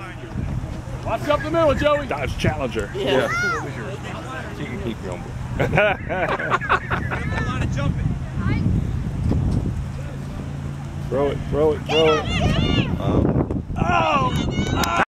Watch up the middle, Joey. Dodge Challenger. Yeah. She can keep you on board. A lot of jumping. Throw it, throw it, throw it.